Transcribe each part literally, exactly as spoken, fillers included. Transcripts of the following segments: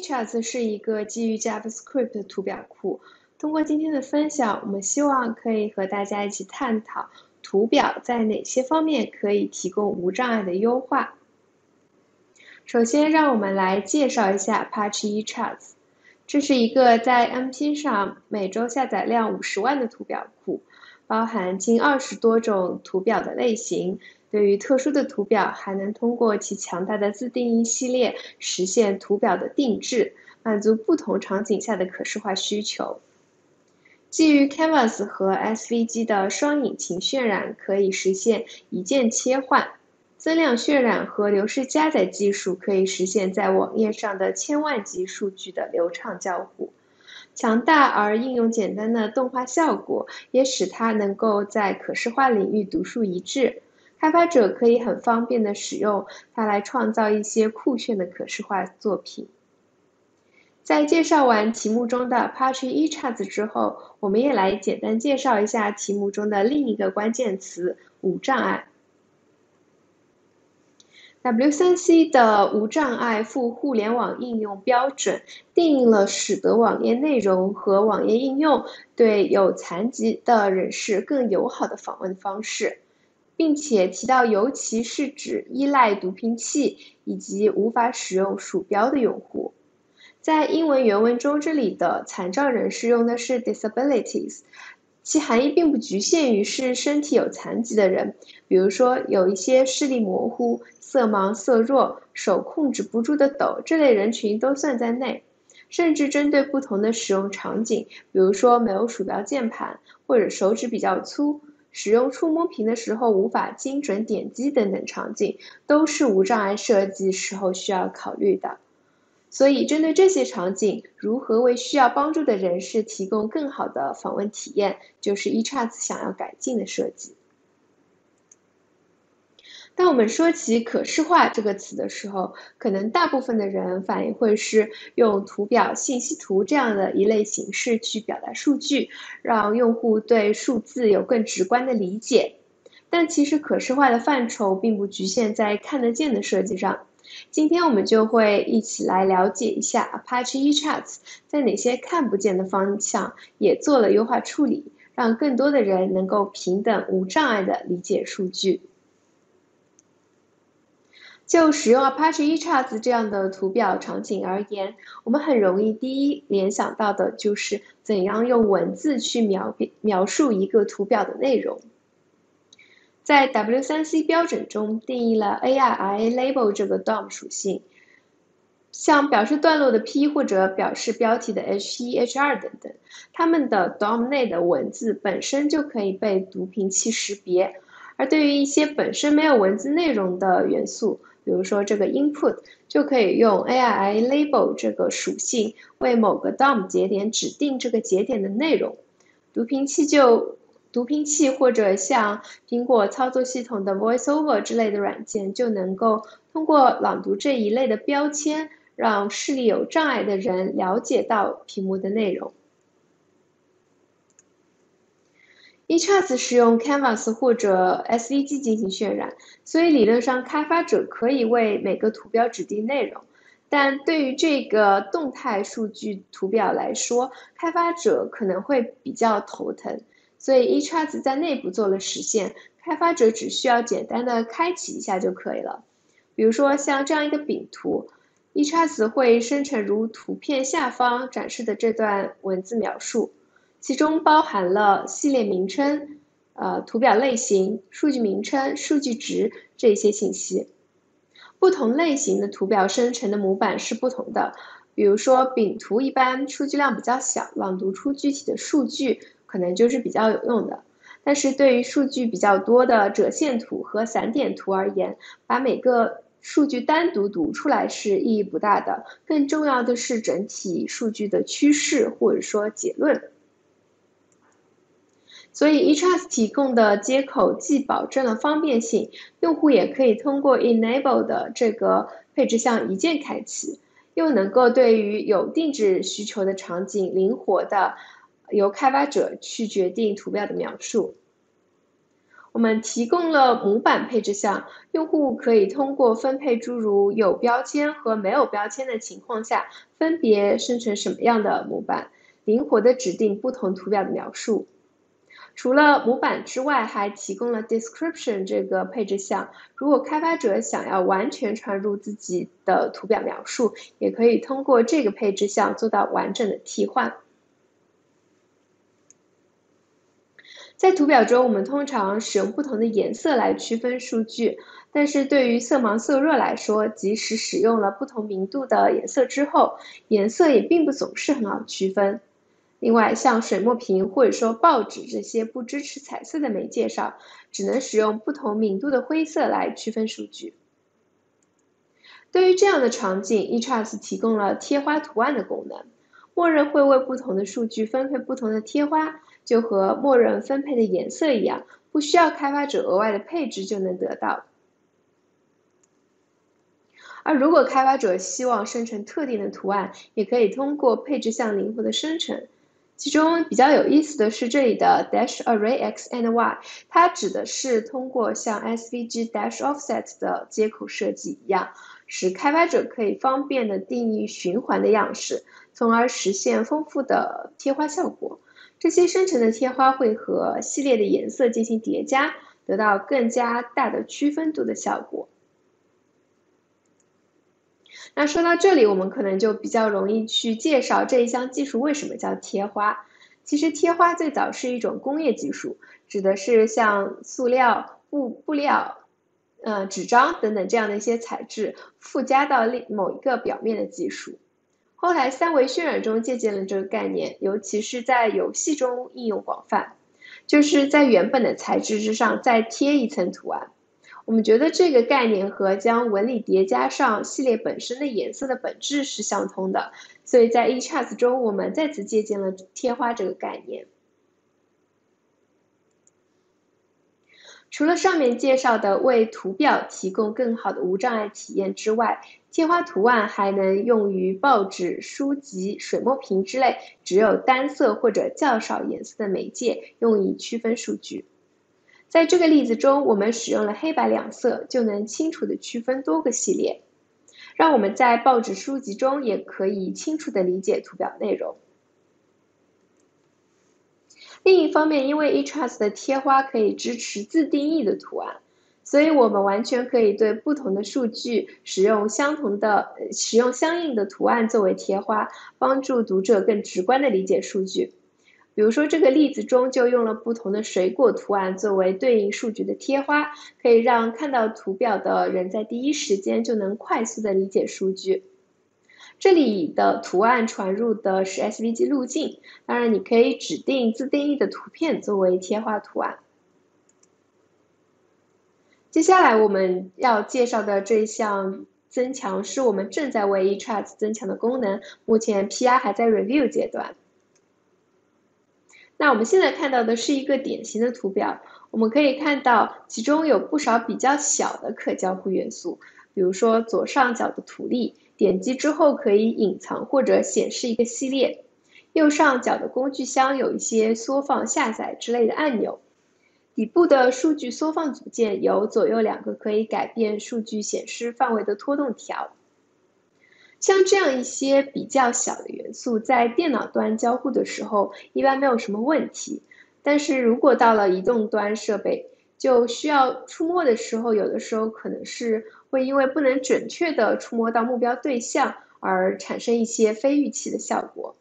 ECharts 是一个基于 JavaScript 的图表库。通过今天的分享，我们希望可以和大家一起探讨图表在哪些方面可以提供无障碍的优化。首先，让我们来介绍一下 Apache ECharts。这是一个在 N P 上每周下载量五十万的图表库，包含近二十多种图表的类型。对于特殊的图表，还能通过其强大的自定义系列实现图表的定制，满足不同场景下的可视化需求。基于 Canvas 和 S V G 的双引擎渲染可以实现一键切换，增量渲染和流式加载技术可以实现在网页上的千万级数据的流畅交互。强大而应用简单的动画效果也使它能够在可视化领域独树一帜。开发者可以很方便地使用它来创造一些酷炫的可视化作品。在介绍完题目中的 Apache ECharts 之后，我们也来简单介绍一下题目中的另一个关键词——无障碍。W 三 C 的无障碍赴互联网应用标准定义了使得网页内容和网页应用对有残疾的人士更友好的访问方式，并且提到尤其是指依赖读屏器以及无法使用鼠标的用户。在英文原文中，这里的残障人士用的是 disabilities， 其含义并不局限于是身体有残疾的人，比如说有一些视力模糊、色盲、色弱、手控制不住的抖，这类人群都算在内。甚至针对不同的使用场景，比如说没有鼠标键盘，或者手指比较粗，使用触摸屏的时候无法精准点击等等场景，都是无障碍设计时候需要考虑的。所以针对这些场景，如何为需要帮助的人士提供更好的访问体验，就是 ECharts 想要改进的设计。当我们说起可视化这个词的时候，可能大部分的人反应会是用图表、信息图这样的一类形式去表达数据，让用户对数字有更直观的理解。但其实可视化的范畴并不局限在看得见的设计上。今天我们就会一起来了解一下 Apache ECharts 在哪些看不见的方向也做了优化处理，让更多的人能够平等无障碍地理解数据。就使用 Apache ECharts 这样的图表场景而言，我们很容易第一联想到的就是怎样用文字去 描, 描述一个图表的内容。在 W 三 C 标准中定义了 A I I label 这个 D O M 属性，像表示段落的 P 或者表示标题的 H 一、H 二 等等，它们的 D O M 内的文字本身就可以被读屏器识别。而对于一些本身没有文字内容的元素，比如说这个 input， 就可以用 A I I label 这个属性为某个 D O M 节点指定这个节点的内容。读屏器就读屏器或者像苹果操作系统的 VoiceOver 之类的软件，就能够通过朗读这一类的标签，让视力有障碍的人了解到屏幕的内容。ECharts 使用 Canvas 或者 S V G 进行渲染，所以理论上开发者可以为每个图标指定内容。但对于这个动态数据图表来说，开发者可能会比较头疼，所以 ECharts 在内部做了实现，开发者只需要简单的开启一下就可以了。比如说像这样一个饼图， ECharts 会生成如图片下方展示的这段文字描述，其中包含了系列名称、呃、图表类型、数据名称、数据值这些信息。不同类型的图表生成的模板是不同的，比如说饼图一般数据量比较小，朗读出具体的数据可能就是比较有用的。但是对于数据比较多的折线图和散点图而言，把每个数据单独读出来是意义不大的，更重要的是整体数据的趋势或者说结论。所以 ECharts 提供的接口既保证了方便性，用户也可以通过 Enable 的这个配置项一键开启，又能够对于有定制需求的场景灵活的由开发者去决定图标的描述。 我们提供了模板配置项，用户可以通过分配诸如有标签和没有标签的情况下，分别生成什么样的模板，灵活地指定不同图表的描述。除了模板之外，还提供了 description 这个配置项。如果开发者想要完全传入自己的图表描述，也可以通过这个配置项做到完整的替换。在图表中，我们通常使用不同的颜色来区分数据，但是对于色盲色弱来说，即使使用了不同明度的颜色之后，颜色也并不总是很好区分。另外，像水墨屏或者说报纸这些不支持彩色的媒介上，只能使用不同明度的灰色来区分数据。对于这样的场景 ，ECharts 提供了贴花图案的功能，默认会为不同的数据分配不同的贴花，就和默认分配的颜色一样，不需要开发者额外的配置就能得到。而如果开发者希望生成特定的图案，也可以通过配置项灵活的生成。其中比较有意思的是这里的 dash array x and y， 它指的是通过像 S V G dash offset 的接口设计一样，使开发者可以方便的定义循环的样式，从而实现丰富的贴花效果。这些生成的贴花会和系列的颜色进行叠加，得到更加大的区分度的效果。那说到这里，我们可能就比较容易去介绍这一项技术为什么叫贴花。其实贴花最早是一种工业技术，指的是像塑料、布布料、呃纸张等等这样的一些材质附加到某一个表面的技术。后来三维渲染中借鉴了这个概念，尤其是在游戏中应用广泛，就是在原本的材质之上再贴一层图案。我们觉得这个概念和将纹理叠加上系列本身的颜色的本质是相通的，所以在 ECharts 中我们再次借鉴了贴花这个概念。除了上面介绍的为图表提供更好的无障碍体验之外，贴花图案还能用于报纸、书籍、水墨屏之类只有单色或者较少颜色的媒介，用以区分数据。在这个例子中，我们使用了黑白两色，就能清楚地区分多个系列，让我们在报纸书籍中也可以清楚地理解图表内容。另一方面，因为 ECharts 的贴花可以支持自定义的图案，所以我们完全可以对不同的数据使用相同的、使用相应的图案作为贴花，帮助读者更直观地理解数据。比如说这个例子中就用了不同的水果图案作为对应数据的贴花，可以让看到图表的人在第一时间就能快速地理解数据。这里的图案传入的是 S V G 路径，当然你可以指定自定义的图片作为贴花图案。接下来我们要介绍的这一项增强是我们正在为 ECharts 增强的功能，目前 P R 还在 review 阶段。那我们现在看到的是一个典型的图表，我们可以看到其中有不少比较小的可交互元素，比如说左上角的图例，点击之后可以隐藏或者显示一个系列，右上角的工具箱有一些缩放、下载之类的按钮，底部的数据缩放组件有左右两个可以改变数据显示范围的拖动条。像这样一些比较小的元素，在电脑端交互的时候一般没有什么问题，但是如果到了移动端设备，就需要触摸的时候，有的时候可能是会因为不能准确的触摸到目标对象而产生一些非预期的效果。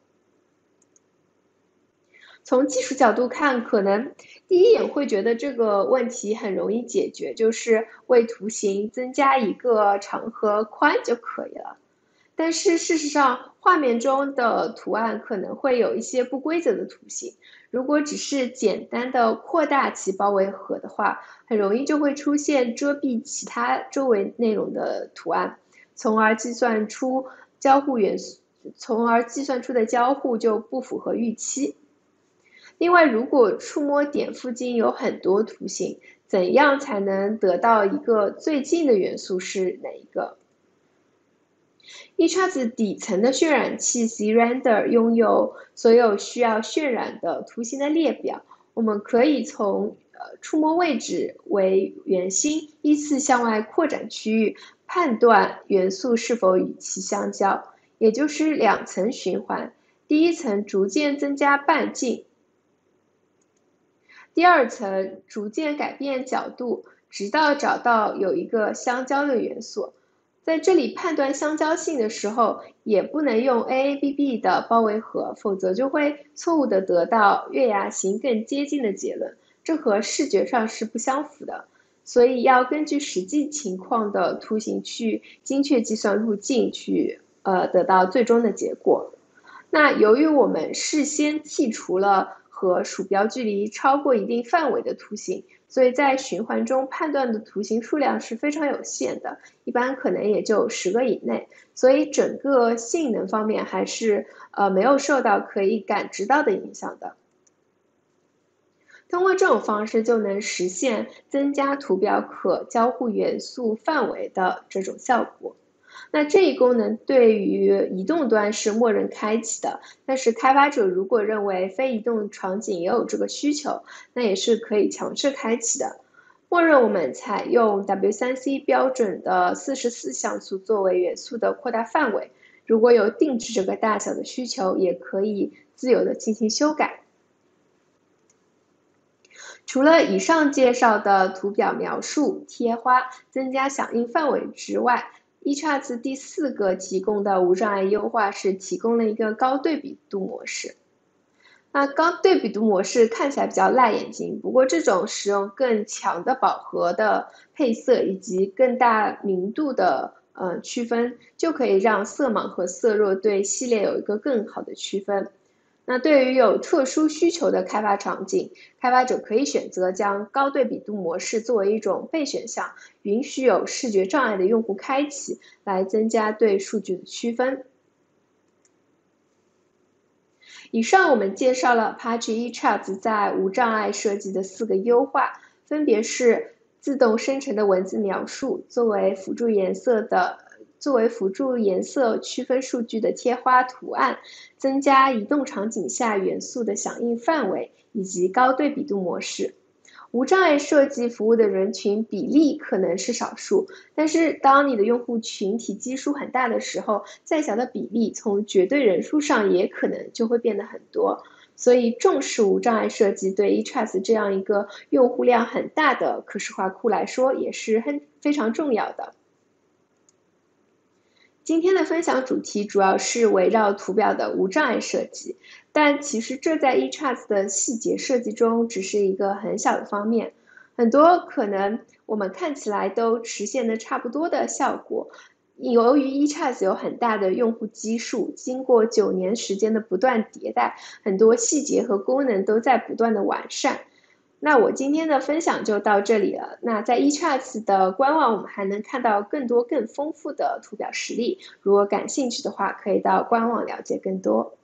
从技术角度看，可能第一眼会觉得这个问题很容易解决，就是为图形增加一个长和宽就可以了。但是事实上，画面中的图案可能会有一些不规则的图形，如果只是简单的扩大其包围核的话，很容易就会出现遮蔽其他周围内容的图案，从而计算出交互元素，从而计算出的交互就不符合预期。另外，如果触摸点附近有很多图形，怎样才能得到一个最近的元素是哪一个？ECharts 底层的渲染器 ZRender 拥有所有需要渲染的图形的列表，我们可以从呃触摸位置为圆心，依次向外扩展区域，判断元素是否与其相交，也就是两层循环。第一层逐渐增加半径，第二层逐渐改变角度，直到找到有一个相交的元素。在这里判断相交性的时候，也不能用 A A B B 的包围核，否则就会错误的得到月牙形更接近的结论，这和视觉上是不相符的。所以要根据实际情况的图形去精确计算路径，去呃得到最终的结果。那由于我们事先剔除了和鼠标距离超过一定范围的图形，所以在循环中判断的图形数量是非常有限的，一般可能也就十个以内，所以整个性能方面还是呃没有受到可以感知到的影响的。通过这种方式就能实现增加图表可交互元素范围的这种效果。那这一功能对于移动端是默认开启的，但是开发者如果认为非移动场景也有这个需求，那也是可以强制开启的。默认我们采用 W 三 C 标准的四十四像素作为元素的扩大范围，如果有定制这个大小的需求，也可以自由的进行修改。除了以上介绍的图表描述、贴花、增加响应范围之外，ECharts 第四个提供的无障碍优化是提供了一个高对比度模式。那高对比度模式看起来比较辣眼睛，不过这种使用更强的饱和的配色以及更大明度的呃区分，就可以让色盲和色弱对系列有一个更好的区分。那对于有特殊需求的开发场景，开发者可以选择将高对比度模式作为一种备选项，允许有视觉障碍的用户开启，来增加对数据的区分。以上我们介绍了 Apache ECharts 在无障碍设计的四个优化，分别是自动生成的文字描述，作为辅助颜色的作为辅助颜色区分数据的贴花图案，增加移动场景下元素的响应范围，以及高对比度模式。无障碍设计服务的人群比例可能是少数，但是当你的用户群体基数很大的时候，再小的比例从绝对人数上也可能就会变得很多。所以重视无障碍设计对 ECharts 这样一个用户量很大的可视化库来说也是很非常重要的。今天的分享主题主要是围绕图表的无障碍设计，但其实这在 ECharts 的细节设计中只是一个很小的方面，很多可能我们看起来都实现的差不多的效果，由于 ECharts 有很大的用户基数，经过九年时间的不断迭代，很多细节和功能都在不断的完善。那我今天的分享就到这里了。那在 ECharts 的官网，我们还能看到更多更丰富的图表实例。如果感兴趣的话，可以到官网了解更多。